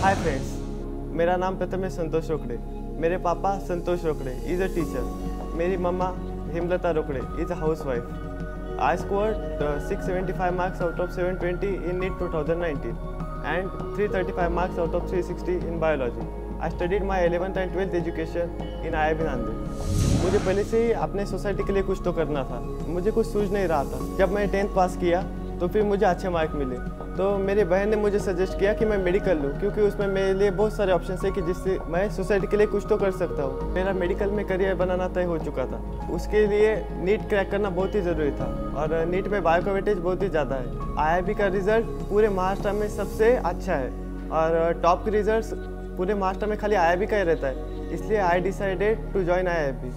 Hi friends, मेरा नाम प्रथमेश संतोष रोकड़े। मेरे पापा संतोष रोकड़े इज़ अ टीचर। मेरी मम्मा Hemlata Rokade is a housewife. I scored 675 marks out of 720 in NEET 2019 and 335 marks out of 360 in biology. I studied my 11th and 12th education in IIB Nanded. मुझे पहले से ही अपने सोसाइटी के लिए कुछ तो करना था, मुझे कुछ सूझ नहीं रहा था। जब मैं 10th पास किया तो फिर मुझे अच्छे मार्क मिले, तो मेरी बहन ने मुझे सजेस्ट किया कि मैं मेडिकल लूँ, क्योंकि उसमें मेरे लिए बहुत सारे ऑप्शन है कि जिससे मैं सोसाइटी के लिए कुछ तो कर सकता हूँ। मेरा मेडिकल में करियर बनाना तय हो चुका था। उसके लिए नीट क्रैक करना बहुत ही ज़रूरी था और नीट में बायो का वेटेज बहुत ही ज़्यादा है। IIB का रिजल्ट पूरे महाराष्ट्र में सबसे अच्छा है और टॉप के रिजल्ट पूरे महाराष्ट्र में खाली IIB का ही रहता है, इसलिए I decided to join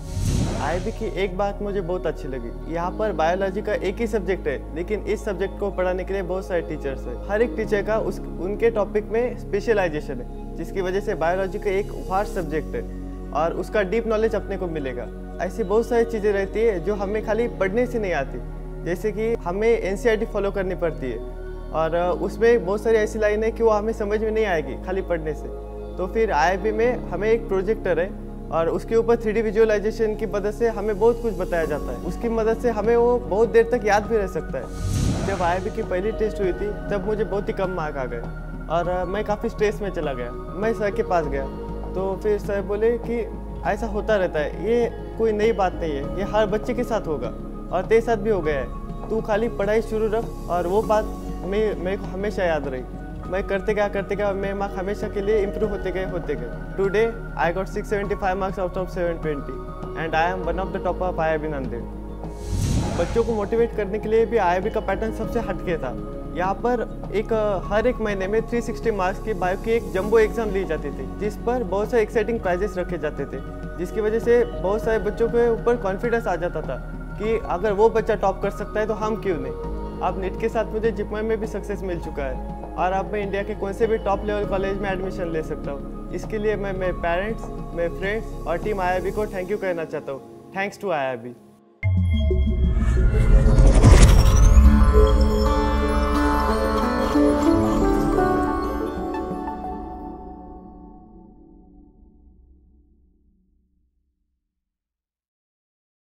IIB की एक बात मुझे बहुत अच्छी लगी, यहाँ पर बायोलॉजी का एक ही सब्जेक्ट है, लेकिन इस सब्जेक्ट को पढ़ाने के लिए बहुत सारे टीचर्स हैं। हर एक टीचर का उनके टॉपिक में स्पेशलाइजेशन है, जिसकी वजह से बायोलॉजी का एक वास्ट सब्जेक्ट है और उसका डीप नॉलेज अपने को मिलेगा। ऐसी बहुत सारी चीज़ें रहती है जो हमें खाली पढ़ने से नहीं आती, जैसे कि हमें NCERT फॉलो करनी पड़ती है और उसमें बहुत सारी ऐसी लाइन है कि वो हमें समझ में नहीं आएगी खाली पढ़ने से। तो फिर IIB में हमें एक प्रोजेक्टर है और उसके ऊपर 3D विजुअलाइजेशन की मदद से हमें बहुत कुछ बताया जाता है। उसकी मदद से हमें वो बहुत देर तक याद भी रह सकता है। जब IIB की पहली टेस्ट हुई थी तब मुझे बहुत ही कम मार्क आ गए और मैं काफ़ी स्ट्रेस में चला गया। मैं सर के पास गया तो फिर सर बोले कि ऐसा होता रहता है, ये कोई नई बात नहीं है, ये हर बच्चे के साथ होगा और तेरे साथ भी हो गया है। तू खाली पढ़ाई शुरू रख। और वो बात मेरे को हमेशा याद रही। मैं करते गया मेरे मार्क हमेशा के लिए इम्प्रूव होते गए। Today I got 675 marks out of 720 and I am one of the top of IIB Nanded. बच्चों को मोटिवेट करने के लिए भी IIB का पैटर्न सबसे हटके था। यहाँ पर हर एक महीने में 360 मार्क्स की बायो की एक जंबो एग्जाम ली जाती थी, जिस पर बहुत सारे एक्साइटिंग प्राइजेस रखे जाते थे, जिसकी वजह से बहुत सारे बच्चों के ऊपर कॉन्फिडेंस आ जाता था कि अगर वो बच्चा टॉप कर सकता है तो हम क्यों नहीं। अब नीट के साथ मुझे जिपमर में भी सक्सेस मिल चुका है और अब मैं इंडिया के कौन से भी टॉप लेवल कॉलेज में एडमिशन ले सकता हूँ। इसके लिए मैं मेरे पेरेंट्स, मेरे फ्रेंड्स और टीम IIB को थैंक यू कहना चाहता हूँ। Thanks to IIB।